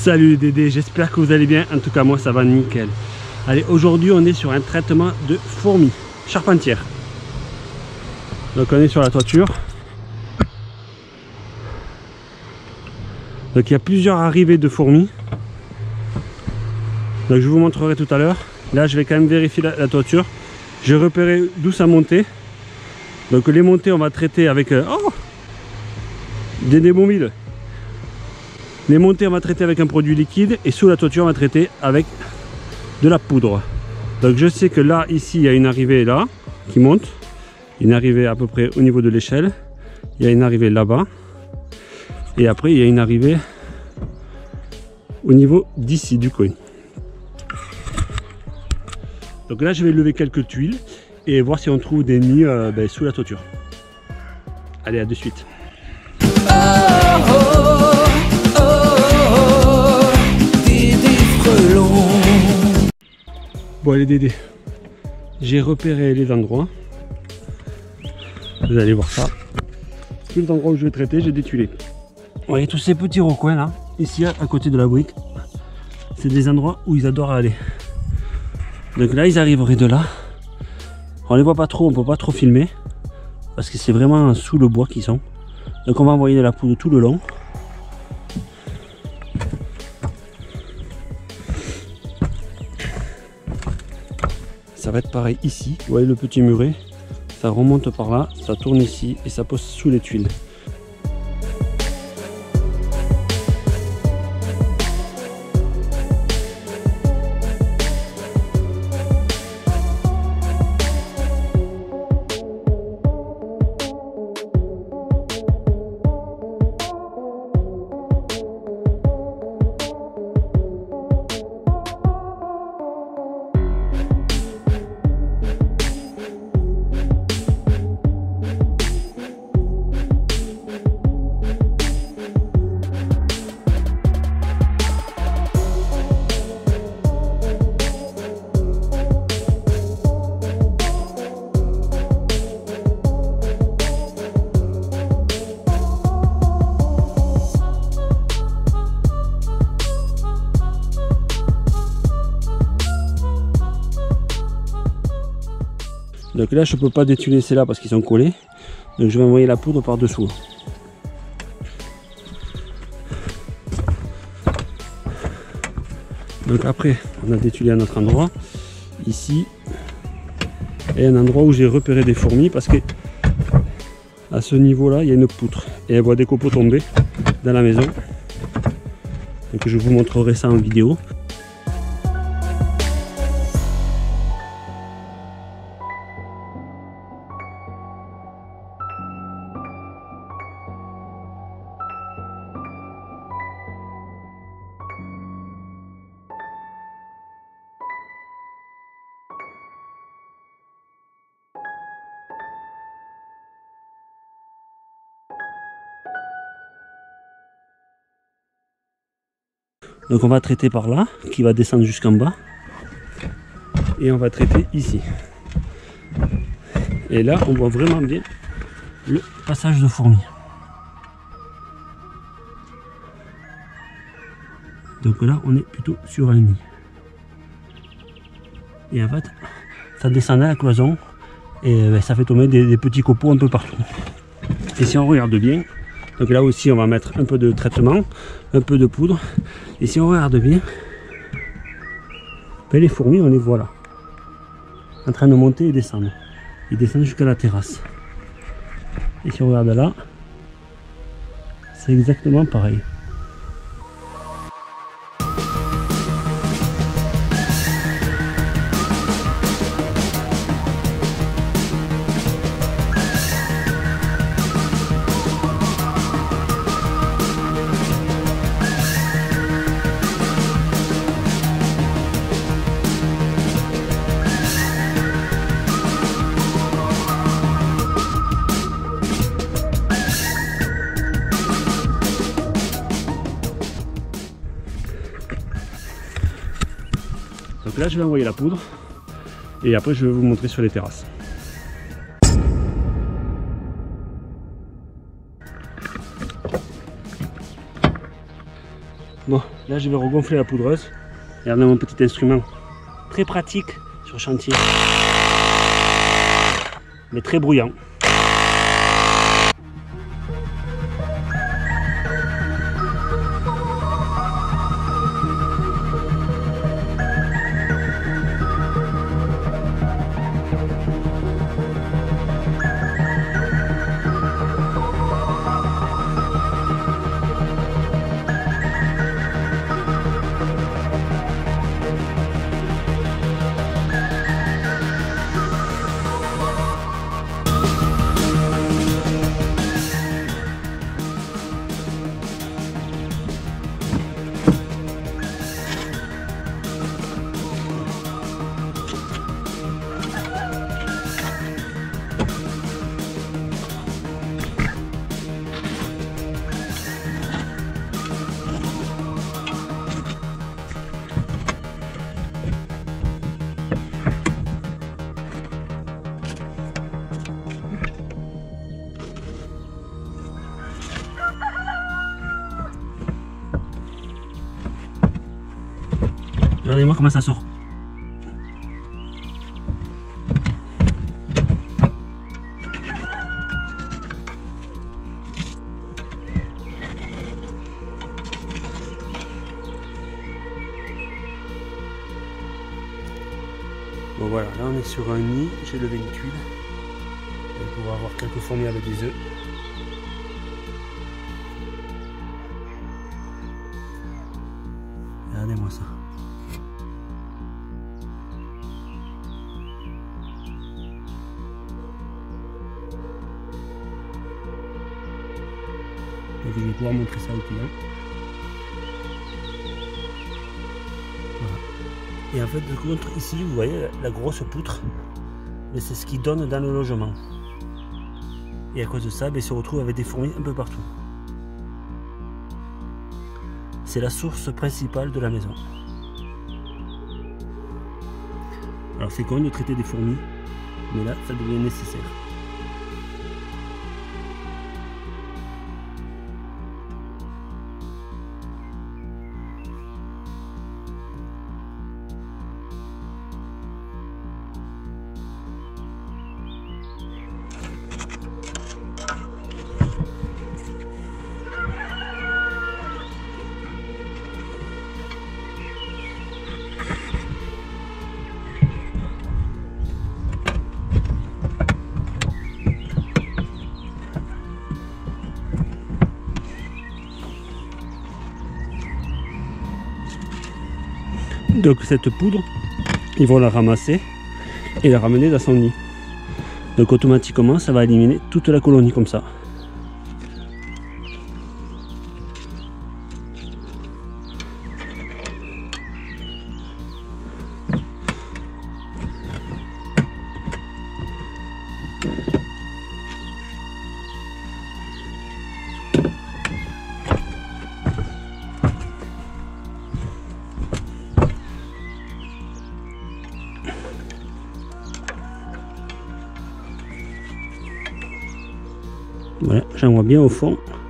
Salut les Dédés, j'espère que vous allez bien. En tout cas moi ça va nickel. Allez, aujourd'hui on est sur un traitement de fourmis charpentières. Donc on est sur la toiture. Donc il y a plusieurs arrivées de fourmis. Donc je vous montrerai tout à l'heure. Là je vais quand même vérifier la toiture. J'ai repéré d'où ça montait. Donc les montées on va traiter avec des mobiles. Les montées on va traiter avec un produit liquide et sous la toiture on va traiter avec de la poudre. Donc je sais que là ici il y a une arrivée là qui monte, une arrivée à peu près au niveau de l'échelle, il y a une arrivée là-bas et après il y a une arrivée au niveau d'ici du coin. Donc là je vais lever quelques tuiles et voir si on trouve des nids sous la toiture. Allez, à de suite. Bon les Dédés, j'ai repéré les endroits. Vous allez voir ça. Tous les endroits où je vais traiter, j'ai des tuilés. Vous voyez tous ces petits recoins là, ici à côté de la brique. C'est des endroits où ils adorent aller. Donc là ils arriveraient de là. On les voit pas trop, on peut pas trop filmer. Parce que c'est vraiment sous le bois qu'ils sont. Donc on va envoyer de la poudre tout le long. Ça va être pareil ici, vous voyez le petit muret, ça remonte par là, ça tourne ici et ça pose sous les tuiles. Donc là je peux pas détuiler celles-là parce qu'ils sont collés. Donc je vais envoyer la poudre par dessous. Donc après on a détuilé à notre endroit. Ici. Et un endroit où j'ai repéré des fourmis parce que à ce niveau là il y a une poutre. Et elle voit des copeaux tomber dans la maison. Donc je vous montrerai ça en vidéo. Donc on va traiter par là, qui va descendre jusqu'en bas. Et on va traiter ici. Et là, on voit vraiment bien le passage de fourmis. Donc là, on est plutôt sur un nid. Et en fait, ça descend à la cloison. Et ça fait tomber des petits copeaux un peu partout. Et si on regarde bien, donc là aussi on va mettre un peu de traitement, un peu de poudre. Et si on regarde bien, les fourmis on les voit là, en train de monter et descendre. Ils descendent jusqu'à la terrasse. Et si on regarde là, c'est exactement pareil. Donc là je vais envoyer la poudre et après je vais vous montrer sur les terrasses. Bon, là je vais regonfler la poudreuse. Regardez mon petit instrument. Très pratique sur chantier. Mais très bruyant. Regardez-moi comment ça sort. Bon voilà, là on est sur un nid, j'ai levé une tuile. On va pouvoir avoir quelques fourmis avec des œufs. Regardez-moi ça. Donc je vais pouvoir montrer ça au client. Voilà. Et en fait de contre ici vous voyez la grosse poutre, mais c'est ce qui donne dans le logement. Et à cause de ça, il se retrouve avec des fourmis un peu partout. C'est la source principale de la maison. Alors c'est con de traiter des fourmis, mais là ça devient nécessaire. Donc cette poudre, ils vont la ramasser et la ramener dans son nid. Donc automatiquement, ça va éliminer toute la colonie comme ça. Voilà, j'en vois bien au fond.